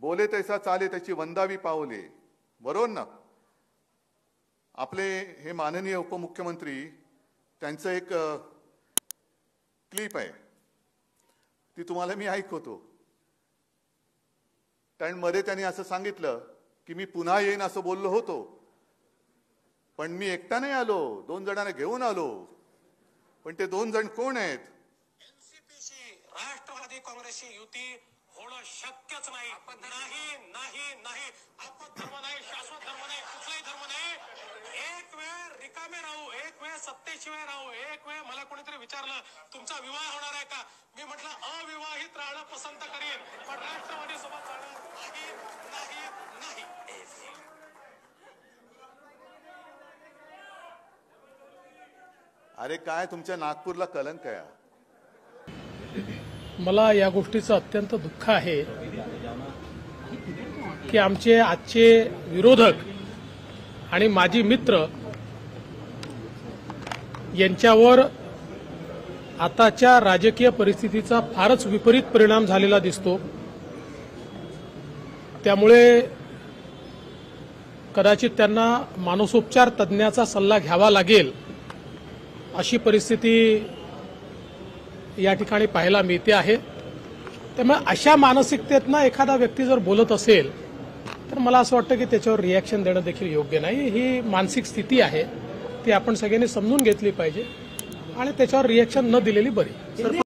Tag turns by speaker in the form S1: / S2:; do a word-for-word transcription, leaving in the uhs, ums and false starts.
S1: बोले तैसा चाले त्याची वंदावी पावले, बरोबर ना? आपले हे माननीय उपमुख्यमंत्री, त्यांचं एक क्लिप आहे, ती तुम्हाला मी ऐकवतो. कारण मध्ये त्यांनी असं सांगितलं की मी पुन्हा येईन असं बोललो होतो, पण मी एकटा नाही आलो, दोन जणांना घेऊन आलो. पण ते दोन जण कोण आहेत?
S2: एनसीपीशी, राष्ट्रवादी काँग्रेसची युती होणं शक्यच नाही. नाही नाही नाही आपत धर्म नाही, शाश्वत धर्म नाही, कुठलाही धर्म नाही. एक वेळ रिकामे राहू, एक वेळ सत्तेशिवाय राहू. एक वेळ मला कोणीतरी विचारलं तुमचा विवाह होणार आहे का, मी म्हटलं अविवाहित राहणं पसंत करेन, पण राष्ट्रवादी सोबत जाणार नाही नाही नाही.
S1: अरे काय तुमच्या नागपूरला कलंक आहे?
S3: मला या गोष्टीचं अत्यंत दुःख आहे की आमचे आजचे विरोधक आणि माजी मित्र यांच्यावर आताच्या राजकीय परिस्थितीचा फारच विपरीत परिणाम झालेला दिसतो. त्यामुळे कदाचित त्यांना मानसोपचार तज्ज्ञाचा सल्ला घ्यावा लागेल अशी परिस्थिती या ठिकाणी पाहायला मिळते आहे. त्यामुळे अशा मानसिकतेतनं एखादा व्यक्ती जर बोलत असेल तर मला असं वाटतं की त्याच्यावर रिॲक्शन देणं देखील योग्य नाही. ही मानसिक स्थिती आहे, ती आपण सगळ्यांनी समजून घेतली पाहिजे आणि त्याच्यावर रिॲक्शन न दिलेली बरी.